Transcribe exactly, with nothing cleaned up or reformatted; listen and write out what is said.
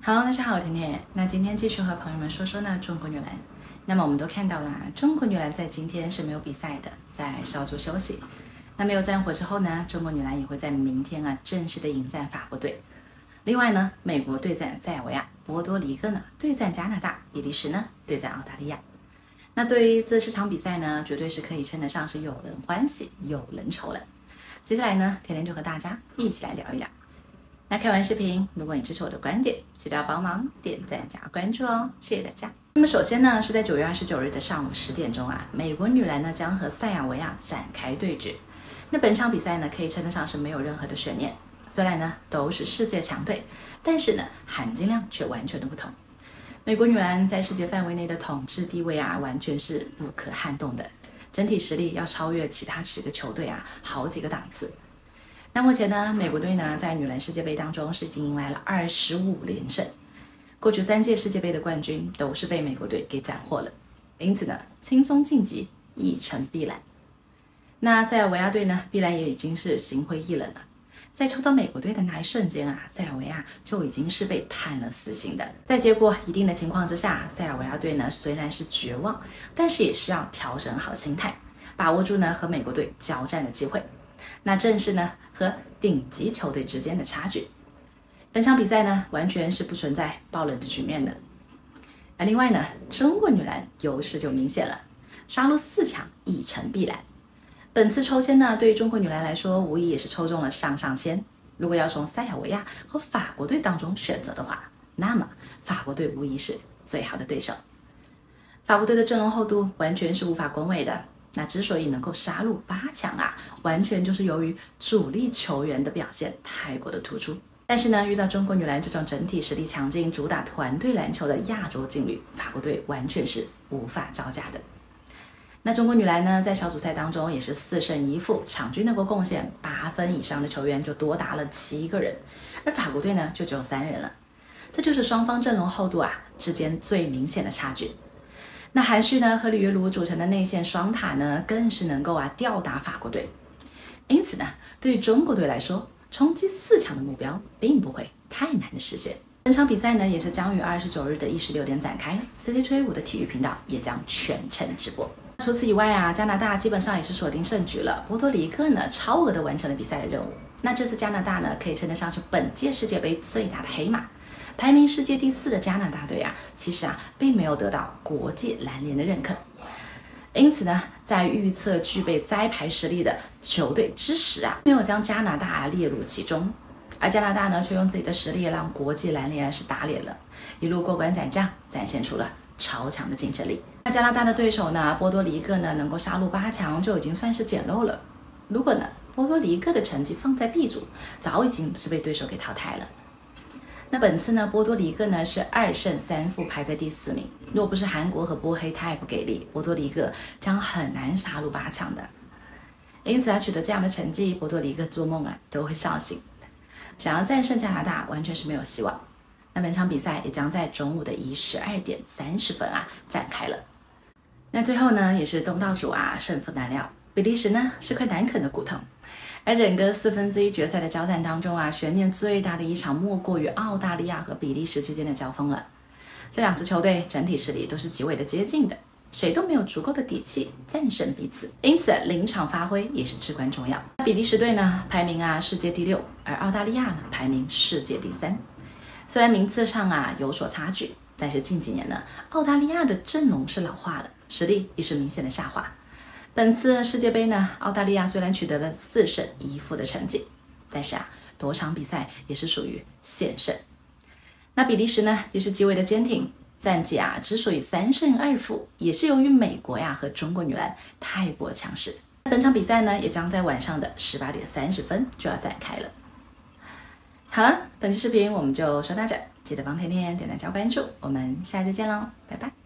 Hello， 大家好，我甜甜。那今天继续和朋友们说说呢中国女篮。那么我们都看到了，中国女篮在今天是没有比赛的，在稍作休息。那没有战火之后呢，中国女篮也会在明天啊正式的迎战法国队。另外呢，美国对战塞尔维亚，波多黎各呢对战加拿大，比利时呢对战澳大利亚。那对于这四场比赛呢，绝对是可以称得上是有人欢喜有人愁了。接下来呢，甜甜就和大家一起来聊一聊。那看完视频，如果你支持我的观点，记得要帮忙点赞加关注哦，谢谢大家。那么首先呢，是在九月二十九日的上午十点钟啊，美国女篮呢将和塞尔维亚展开对决。那本场比赛呢，可以称得上是没有任何的悬念。虽然呢都是世界强队，但是呢含金量却完全的不同。美国女篮在世界范围内的统治地位啊，完全是不可撼动的，整体实力要超越其他几个球队啊，好几个档次。那目前呢，美国队呢在女篮世界杯当中是已经迎来了二十五连胜，过去三届世界杯的冠军都是被美国队给斩获了，因此呢轻松晋级，一尘必揽。那塞尔维亚队呢，必然也已经是心灰意冷了。在抽到美国队的那一瞬间啊，塞尔维亚就已经是被判了死刑的。在结果一定的情况之下，塞尔维亚队呢虽然是绝望，但是也需要调整好心态，把握住呢和美国队交战的机会。那正是呢和顶级球队之间的差距。本场比赛呢完全是不存在爆冷的局面的。那另外呢，中国女篮优势就明显了，杀入四强，一尘必揽。本次抽签呢，对于中国女篮来说，无疑也是抽中了上上签。如果要从塞尔维亚和法国队当中选择的话，那么法国队无疑是最好的对手。法国队的阵容厚度完全是无法恭维的。那之所以能够杀入八强啊，完全就是由于主力球员的表现太过的突出。但是呢，遇到中国女篮这种整体实力强劲、主打团队篮球的亚洲劲旅，法国队完全是无法招架的。那中国女篮呢，在小组赛当中也是四胜一负，场均能够贡献八分以上的球员就多达了七个人，而法国队呢就只有三人了。这就是双方阵容厚度啊之间最明显的差距。那韩旭呢和里约鲁组成的内线双塔呢，更是能够啊吊打法国队。因此呢，对于中国队来说，冲击四强的目标并不会太难的实现。本场比赛呢，也是将于二十九日的一十六点展开 ，C C 追五的体育频道也将全程直播。除此以外啊，加拿大基本上也是锁定胜局了。波多黎各呢，超额的完成了比赛的任务。那这次加拿大呢，可以称得上是本届世界杯最大的黑马。排名世界第四的加拿大队啊，其实啊，并没有得到国际篮联的认可。因此呢，在预测具备摘牌实力的球队之时啊，没有将加拿大啊列入其中。而加拿大呢，却用自己的实力让国际篮联是打脸了，一路过关斩将，展现出了超强的竞争力。那加拿大的对手呢，波多黎各呢，能够杀入八强就已经算是简陋了。如果呢，波多黎各的成绩放在 B 组，早已经是被对手给淘汰了。那本次呢，波多黎各呢是二胜三负，排在第四名。若不是韩国和波黑太不给力，波多黎各将很难杀入八强的。因此啊，取得这样的成绩，波多黎各做梦啊都会笑醒。想要战胜加拿大，完全是没有希望。那本场比赛也将在中午的一十二点三十分啊展开了。那最后呢，也是东道主啊，胜负难料。比利时呢是块难啃的骨头。而整个四分之一决赛的交战当中啊，悬念最大的一场莫过于澳大利亚和比利时之间的交锋了。这两支球队整体实力都是极为的接近的，谁都没有足够的底气战胜彼此，因此临场发挥也是至关重要。比利时队呢排名啊世界第六，而澳大利亚呢排名世界第三。虽然名次上啊有所差距，但是近几年呢，澳大利亚的阵容是老化了，实力也是明显的下滑。本次世界杯呢，澳大利亚虽然取得了四胜一负的成绩，但是啊，多场比赛也是属于险胜。那比利时呢，也是极为的坚挺，战绩啊之所以三胜二负，也是由于美国呀和中国女篮太过强势。本场比赛呢，也将在晚上的十八点三十分就要展开了。好了，本期视频我们就说到这，记得帮甜甜点赞加关注，我们下次见喽，拜拜。